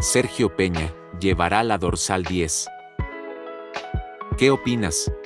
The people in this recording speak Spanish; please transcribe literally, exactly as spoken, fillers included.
Sergio Peña, llevará la dorsal diez. ¿Qué opinas?